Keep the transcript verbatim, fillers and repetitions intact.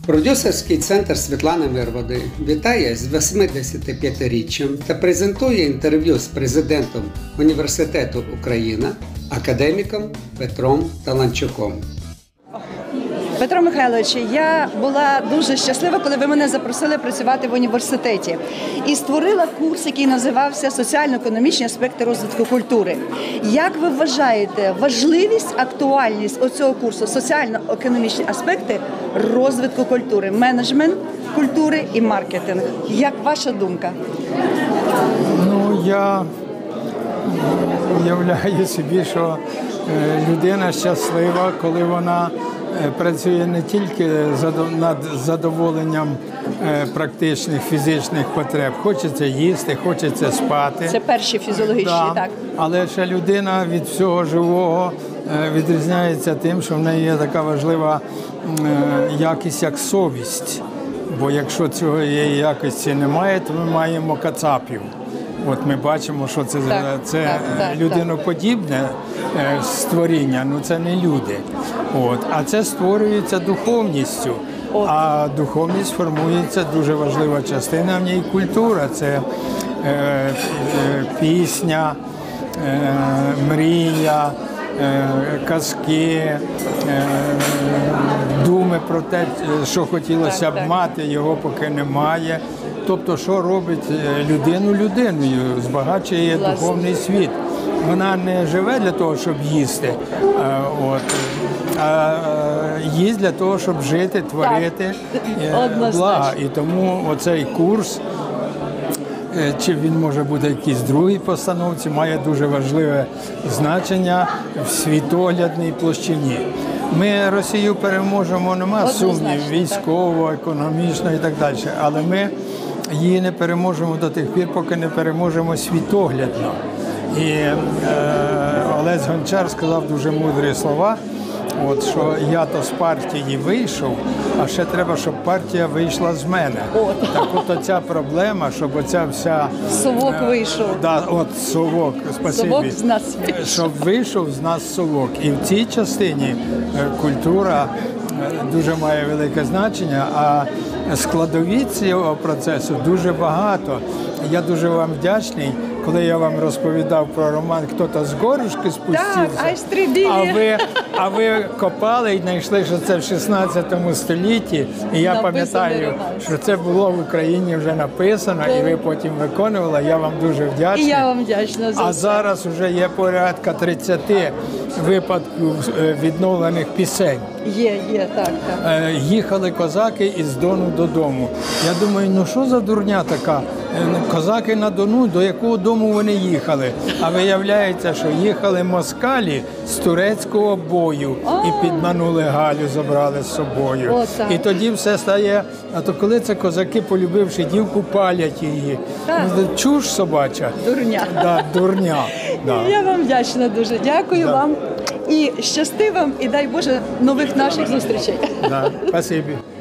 Продюсерський центр Світлани Мирводи вітає з восьмидесятип'ятиріччям та презентує інтерв'ю з президентом Університету Україна, академіком Петром Таланчуком. Петро Михайлович, я була дуже щаслива, коли ви мене запросили працювати в університеті. І створила курс, який називався «Соціально-економічні аспекти розвитку культури». Як ви вважаєте важливість, актуальність оцього курсу «Соціально-економічні аспекти розвитку культури», менеджмент культури і маркетинг? Як ваша думка? Ну, я уявляю собі, що людина щаслива, коли вона працює не тільки над задоволенням практичних фізичних потреб. Хочеться їсти, хочеться спати. Це перші фізіологічні, да. так. Але ще людина від всього живого відрізняється тим, що в неї є така важлива якість, як совість. Бо якщо цієї якості немає, то ми маємо кацапів. От ми бачимо, що це, так, це так, так, людиноподібне створіння, ну це не люди. От. А це створюється духовністю. От. А духовність формується, дуже важлива частина в ній культура. Це е, е, пісня, е, мрія, е, казки, е, думи про те, що хотілося так, б так. мати, його поки немає. Тобто, що робить людину людиною, збагачує Власне. Духовний світ. Вона не живе для того, щоб їсти, от, а їсть для того, щоб жити, творити блага. І тому оцей курс, чи він може бути якийсь другій постановці, має дуже важливе значення в світоглядній площині. Ми Росію переможемо, нема сумнів, військово, економічно і так далі, але ми її не переможемо до тих пір, поки не переможемо світоглядно. І е, Олесь Гончар сказав дуже мудрі слова, от, що я то з партії вийшов, а ще треба, щоб партія вийшла з мене. От. Так от оця проблема, щоб оця вся... Совок е, вийшов. Да, от совок, спасибі. Совок з нас вийшов. Щоб вийшов з нас совок. І в цій частині е, культура е, дуже має велике значення, а складові цього процесу дуже багато. Я дуже вам вдячний, коли я вам розповідав про роман «Хто-то з горушки спустився», так, а, ви, а ви копали і знайшли, що це в шістнадцятому столітті. І я пам'ятаю, що це було в Україні вже написано, і ви потім виконували. Я вам дуже вдячний. І я вам вдячна за А зараз вже є порядка тридцяти випадків відновлених пісень. Є, є, так, так. Їхали козаки із Дону додому. Я думаю, ну що за дурня така? Козаки на Дону, до якого дому вони їхали? А виявляється, що їхали москалі з турецького бою і підманули Галю, забрали з собою. О, і тоді все стає, а то коли це козаки, полюбивши дівку, палять її. Ну, чуш собача. Дурня. Да, дурня. Да. Я вам вдячна дуже. Дякую Да. вам. І щасти вам, і дай Боже нових наших зустрічей. Да. Спасибі.